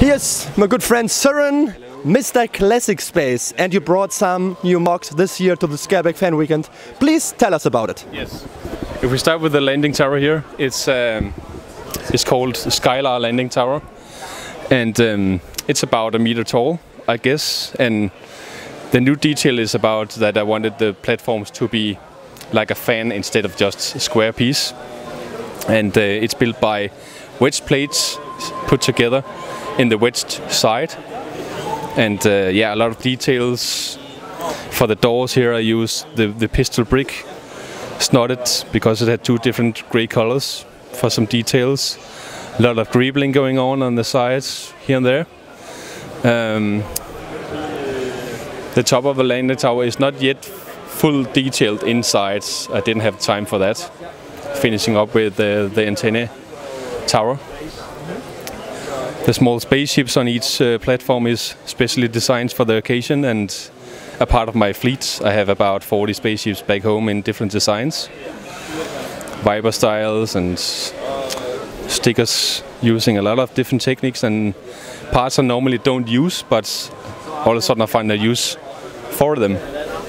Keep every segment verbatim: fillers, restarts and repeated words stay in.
Here's my good friend Søren, Mister Classic Space, and you brought some new mocks this year to the Skærbæk Fan Weekend. Please tell us about it. Yes. If we start with the landing tower here, it's um, it's called Skylar Landing Tower, and um, it's about a meter tall, I guess. And the new detail is about that I wanted the platforms to be like a fan instead of just a square piece. And uh, it's built by wedge plates put together in the wedged side. And uh, yeah, a lot of details. For the doors here I use the, the pistol brick snotted because it had two different grey colors for some details. A lot of greebling going on on the sides here and there. Um, the top of the landing tower is not yet full detailed inside. I didn't have time for that. Finishing up with the, the antenna tower. The small spaceships on each uh, platform is specially designed for the occasion, and a part of my fleet. I have about forty spaceships back home in different designs. Viper styles and stickers using a lot of different techniques and parts I normally don't use, but all of a sudden I find a use for them.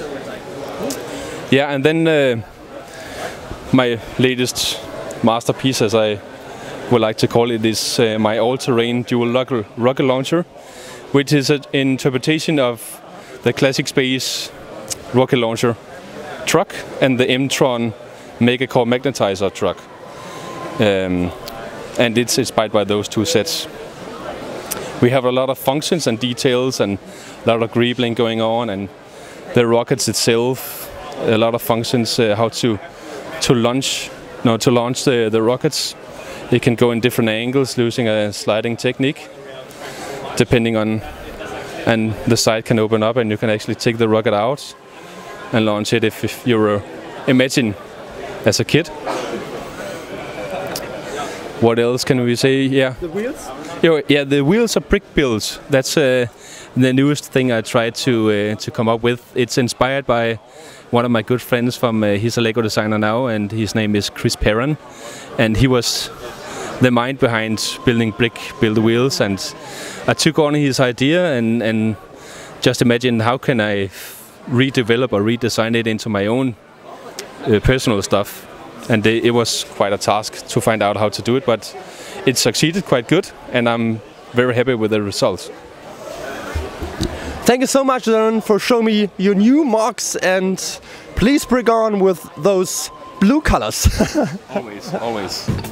Yeah, and then uh, my latest masterpiece, as I would like to call it, is uh, my all-terrain dual rocket, rocket launcher, which is an interpretation of the Classic Space rocket launcher truck and the M-Tron Megacore magnetizer truck. Um, and it's inspired by those two sets. We have a lot of functions and details and a lot of greebling going on, and the rockets itself, a lot of functions, uh, how to to launch, no, to launch the, the rockets. It can go in different angles using a sliding technique, depending on, and the side can open up and you can actually take the rocket out and launch it if, if you're, uh, imagine, as a kid. What else can we say? Yeah. The wheels? Yeah, the wheels are brick builds. That's uh, the newest thing I tried to uh, to come up with. It's inspired by one of my good friends from, uh, he's a Lego designer now, and his name is Chris Perrin. And he was the mind behind building brick build wheels, and I took on his idea and, and just imagined how can I redevelop or redesign it into my own uh, personal stuff. And it, it was quite a task to find out how to do it, but it succeeded quite good, and I'm very happy with the results. Thank you so much, Søren, for showing me your new mocks, and please bring on with those blue colors. Always, always.